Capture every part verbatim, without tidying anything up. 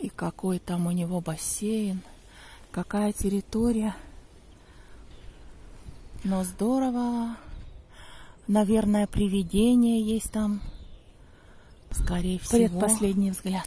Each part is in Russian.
И какой там у него бассейн. Какая территория. Но здорово. Наверное, привидение есть там. Скорее всего. Предпоследний взгляд.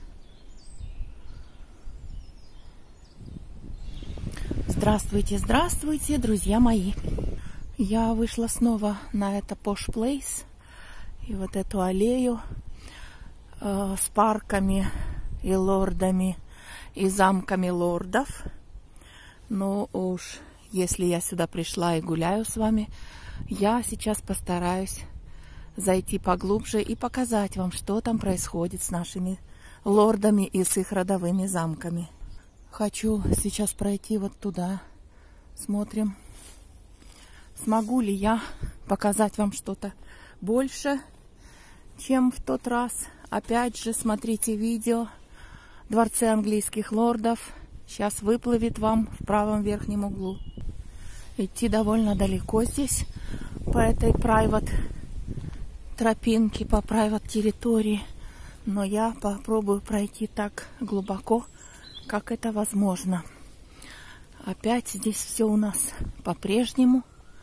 Здравствуйте, здравствуйте, друзья мои. Я вышла снова на это Posh Place. И вот эту аллею э, с парками и лордами, и замками лордов. Ну уж, если я сюда пришла и гуляю с вами, я сейчас постараюсь зайти поглубже и показать вам, что там происходит с нашими лордами и с их родовыми замками. Хочу сейчас пройти вот туда. Смотрим, смогу ли я показать вам что-то больше, чем в тот раз. Опять же, смотрите видео «Дворцы английских лордов». Сейчас выплывет вам в правом верхнем углу. Идти довольно далеко здесь, по этой private тропинке, по private территории. Но я попробую пройти так глубоко, как это возможно. Опять здесь все у нас по-прежнему.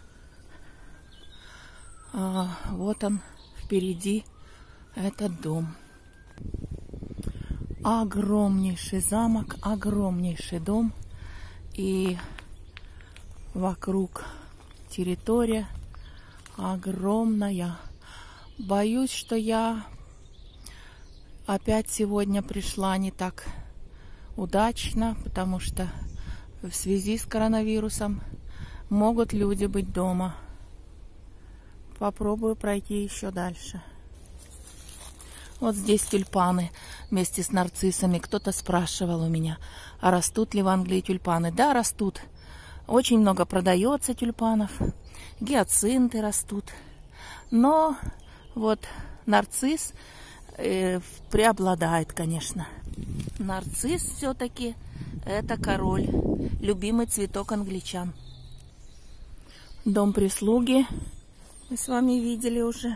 А, вот он впереди, этот дом. Огромнейший замок, огромнейший дом. И вокруг территория огромная. Боюсь, что я опять сегодня пришла не так удачно, потому что в связи с коронавирусом могут люди быть дома. Попробую пройти еще дальше. Вот здесь тюльпаны вместе с нарциссами. Кто-то спрашивал у меня, а растут ли в Англии тюльпаны? Да, растут. Очень много продается тюльпанов. Гиацинты растут. Но вот нарцисс э, преобладает, конечно. Нарцисс все-таки это король. Любимый цветок англичан. Дом прислуги. Мы с вами видели уже.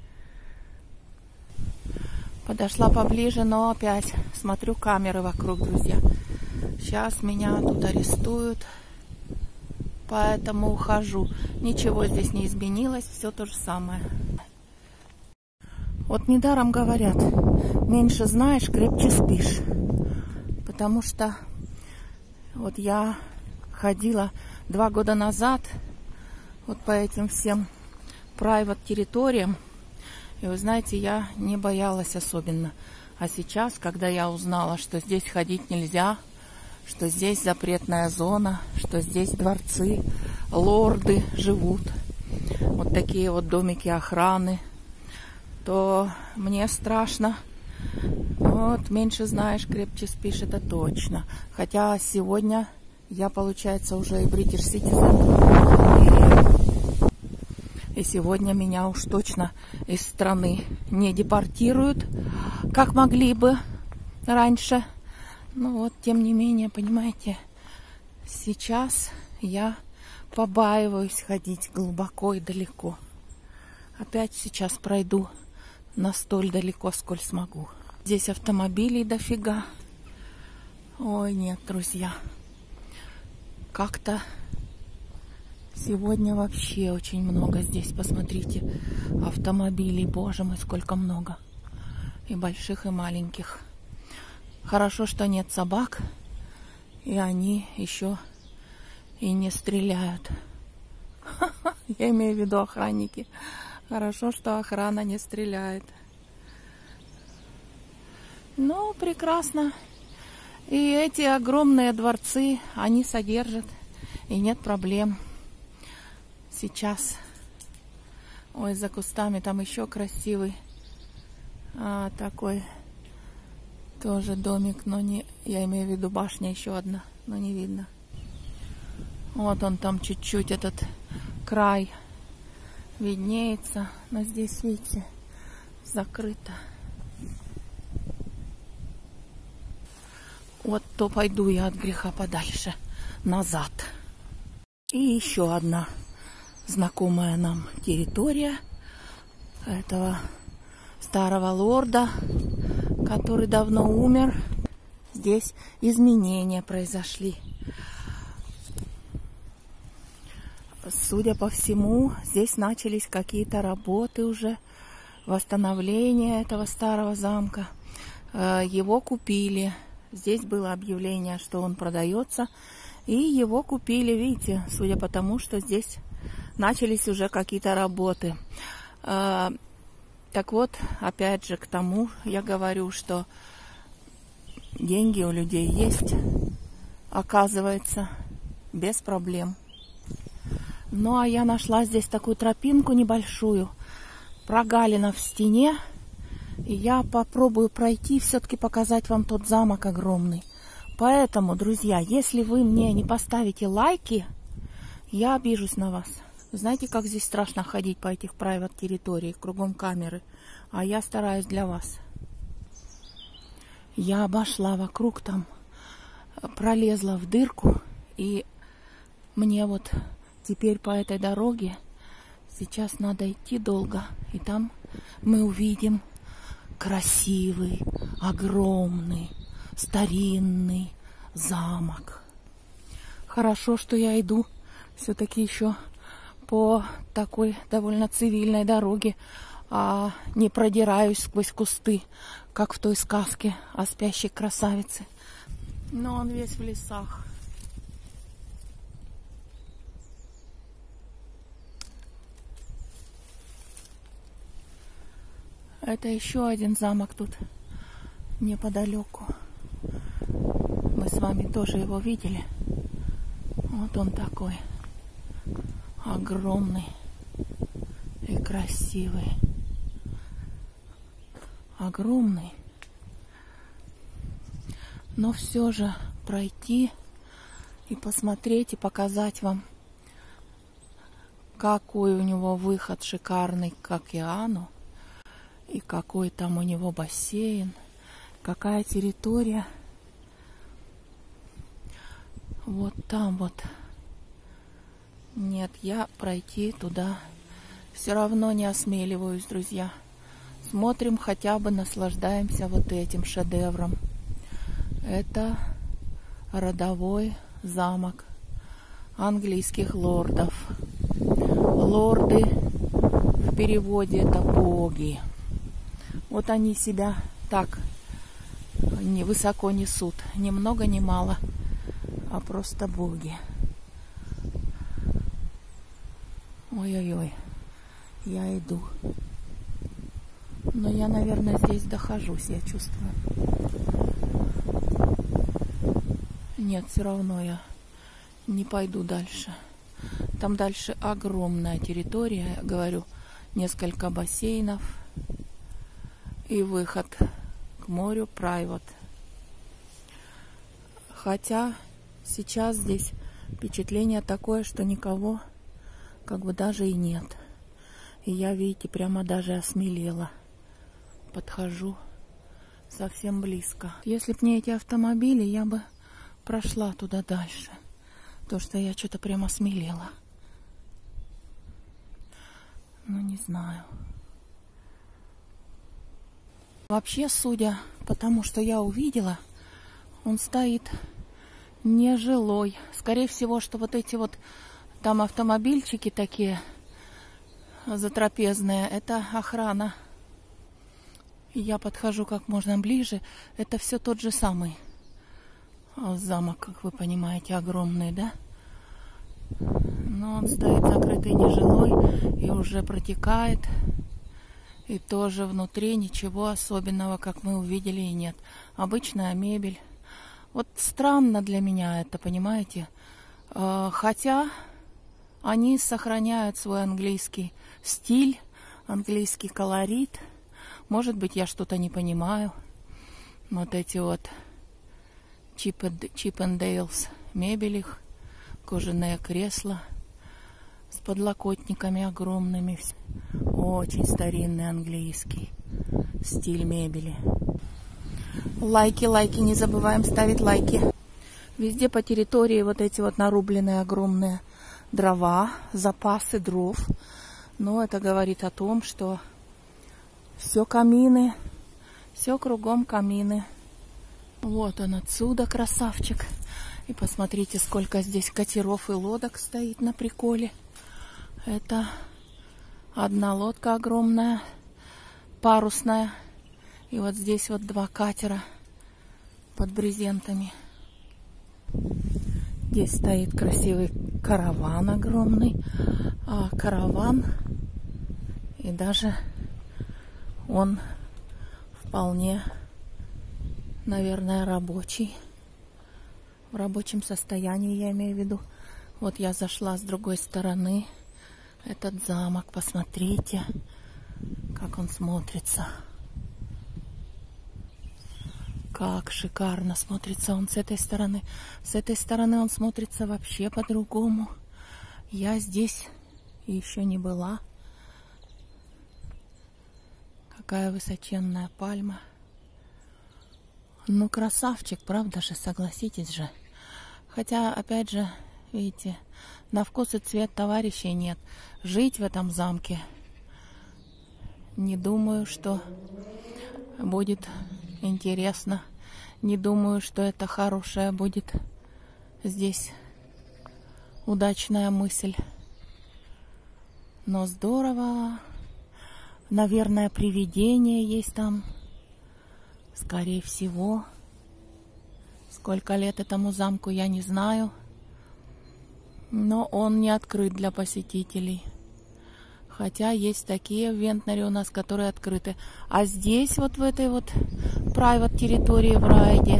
Подошла поближе, но опять смотрю камеры вокруг, друзья. Сейчас меня тут арестуют, поэтому ухожу. Ничего здесь не изменилось, все то же самое. Вот недаром говорят, меньше знаешь, крепче спишь. Потому что вот я ходила два года назад вот по этим всем private территориям. И вы знаете, я не боялась особенно. А сейчас, когда я узнала, что здесь ходить нельзя, что здесь запретная зона, что здесь дворцы, лорды живут, вот такие вот домики охраны, то мне страшно. Вот, меньше знаешь, крепче спишь, это точно. Хотя сегодня я, получается, уже и British Citizen. И сегодня меня уж точно из страны не депортируют, как могли бы раньше. Ну вот, тем не менее, понимаете, сейчас я побаиваюсь ходить глубоко и далеко. Опять сейчас пройду настолько далеко, сколь смогу. Здесь автомобилей дофига. Ой, нет, друзья. Как-то сегодня вообще очень много здесь, посмотрите, автомобилей. Боже мой, сколько много. И больших, и маленьких. Хорошо, что нет собак, и они еще и не стреляют. Я имею в виду охранники. Хорошо, что охрана не стреляет. Ну, прекрасно. И эти огромные дворцы, они содержат, и нет проблем. Сейчас, ой, за кустами там еще красивый а, такой тоже домик, но не, я имею в виду башня еще одна, но не видно. Вот он там чуть-чуть этот край виднеется, но здесь, видите, закрыто. Вот то пойду я от греха подальше, назад. И еще одна знакомая нам территория этого старого лорда, который давно умер. здесь изменения произошли. Судя по всему, здесь начались какие-то работы уже, восстановление этого старого замка. Его купили. Здесь было объявление, что он продается. И его купили, видите, судя по тому, что здесь начались уже какие-то работы. Так вот, опять же, к тому я говорю, что деньги у людей есть, оказывается, без проблем. Ну, а я нашла здесь такую тропинку небольшую, прогалина в стене. И я попробую пройти, все-таки показать вам тот замок огромный. Поэтому, друзья, если вы мне не поставите лайки, я обижусь на вас. Вы знаете, как здесь страшно ходить по этих private территориях, кругом камеры. А я стараюсь для вас. Я обошла вокруг там, пролезла в дырку. И мне вот теперь по этой дороге сейчас надо идти долго. И там мы увидим красивый, огромный, старинный замок. Хорошо, что я иду все-таки еще по такой довольно цивильной дороге, а не продираюсь сквозь кусты, как в той сказке о спящей красавице. Но он весь в лесах. Это еще один замок тут неподалеку. Мы с вами тоже его видели. Вот он такой. Огромный и красивый. Огромный. Но все же пройти и посмотреть, и показать вам, какой у него выход шикарный к океану. И какой там у него бассейн, какая территория. Вот там вот. Нет, я пройти туда все равно не осмеливаюсь, друзья. Смотрим, хотя бы наслаждаемся вот этим шедевром. Это родовой замок английских лордов. Лорды в переводе это боги. Вот они себя так не высоко несут. Ни много, ни мало, а просто боги. Ой-ой-ой, я иду. Но я, наверное, здесь дохожусь, я чувствую. Нет, все равно я не пойду дальше. Там дальше огромная территория, я говорю, несколько бассейнов. И выход к морю private. Хотя сейчас здесь впечатление такое, что никого как бы даже и нет. И я, видите, прямо даже осмелела. Подхожу совсем близко. Если б не эти автомобили, я бы прошла туда дальше. То, что я что-то прямо осмелела. Ну, не знаю. Вообще, судя по тому, что я увидела, он стоит нежилой. Скорее всего, что вот эти вот там автомобильчики такие затрапезные, это охрана. И я подхожу как можно ближе. Это все тот же самый замок, как вы понимаете, огромный, да? Но он стоит закрытый, нежилой и уже протекает. И тоже внутри ничего особенного, как мы увидели, и нет. Обычная мебель. Вот странно для меня это, понимаете? Хотя они сохраняют свой английский стиль, английский колорит. Может быть, я что-то не понимаю. Вот эти вот Чиппендейлс мебель их, кожаные кресла с подлокотниками огромными. Очень старинный английский стиль мебели. Лайки, лайки, не забываем ставить лайки. Везде по территории вот эти вот нарубленные огромные дрова, запасы дров. Но это говорит о том, что все камины, все кругом камины. Вот он отсюда, красавчик. И посмотрите, сколько здесь катеров и лодок стоит на приколе. Это одна лодка огромная, парусная. И вот здесь вот два катера под брезентами. Здесь стоит красивый караван огромный. А караван, и даже он вполне, наверное, рабочий. В рабочем состоянии, я имею в виду. Вот я зашла с другой стороны. Этот замок, посмотрите, как он смотрится. Как шикарно смотрится он с этой стороны. С этой стороны он смотрится вообще по-другому. Я здесь еще не была. Какая высоченная пальма. Ну, красавчик, правда же, согласитесь же. Хотя, опять же, видите, на вкус и цвет товарищей нет. Жить в этом замке, не думаю, что будет интересно. Не думаю, что это хорошая будет здесь удачная мысль. Но здорово. Наверное, привидение есть там. Скорее всего. Сколько лет этому замку, я не знаю. Но он не открыт для посетителей. Хотя есть такие в Вентнаре у нас, которые открыты. А здесь, вот в этой вот private территории в Райде,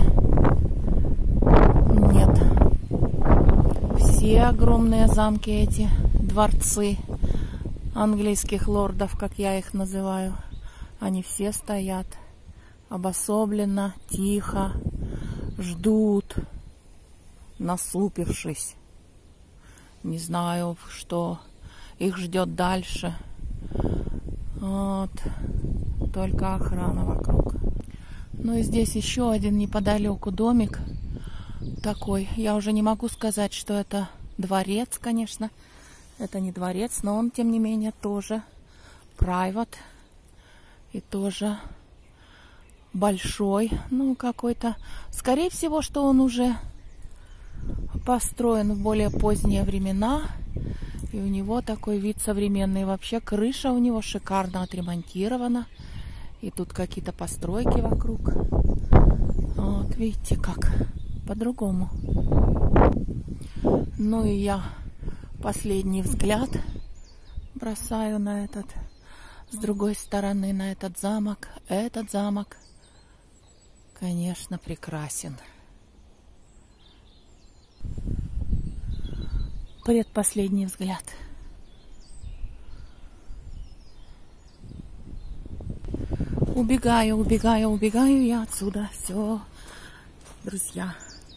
нет. Все огромные замки эти, дворцы английских лордов, как я их называю, они все стоят обособленно, тихо, ждут, насупившись. Не знаю, что их ждет дальше. Вот. Только охрана вокруг. Ну и здесь еще один неподалеку домик такой. Я уже не могу сказать, что это дворец, конечно. Это не дворец, но он, тем не менее, тоже private. И тоже большой. Ну, какой-то... Скорее всего, что он уже построен в более поздние времена. И у него такой вид современный. Вообще крыша у него шикарно отремонтирована. И тут какие-то постройки вокруг. Вот, видите, как по-другому. Ну и я последний взгляд бросаю на этот, с другой стороны, на этот замок. Этот замок, конечно, прекрасен. Предпоследний взгляд. Убегаю, убегаю, убегаю я отсюда. Все, друзья.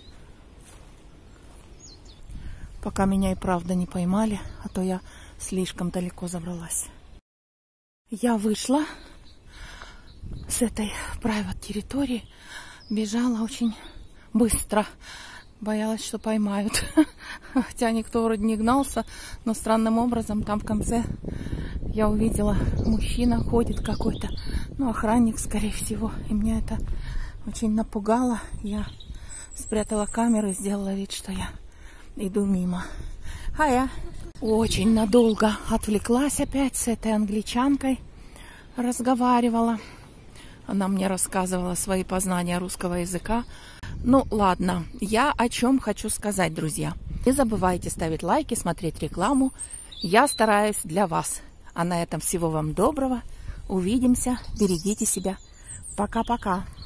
Пока меня и правда не поймали, а то я слишком далеко забралась. Я вышла с этой private территории, бежала очень быстро. Боялась, что поймают. Хотя никто вроде не гнался, но странным образом там в конце я увидела, мужчина ходит какой-то, ну, охранник, скорее всего. И меня это очень напугало. Я спрятала камеру и сделала вид, что я иду мимо. А я очень надолго отвлеклась опять с этой англичанкой. Разговаривала. Она мне рассказывала свои познания русского языка. Ну, ладно. Я о чем хочу сказать, друзья. Не забывайте ставить лайки, смотреть рекламу. Я стараюсь для вас. А на этом всего вам доброго. Увидимся. Берегите себя. Пока-пока.